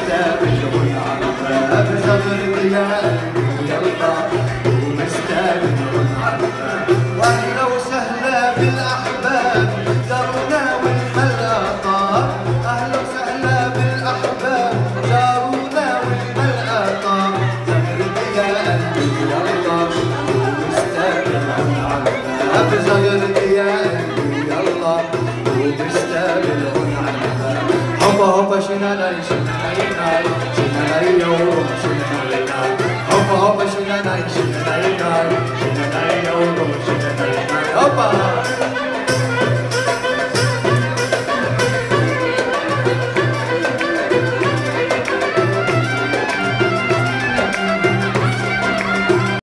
ومستقبلهم عالباب زغرت يا قلبي يلا ومستقبلهم عالباب. واهلا وسهلا بالاحباب زارونا والملأ طاب، اهلا وسهلا بالاحباب زارونا والملأ طاب. زغرت يا قلبي يلا ومستقبلهم عالباب زغرت يا قلبي يلا ومستقبلهم عالباب. هوبا هوبا شنالاي شنالاي شنالاي يوم شنالاي هوبا هوبا شنالاي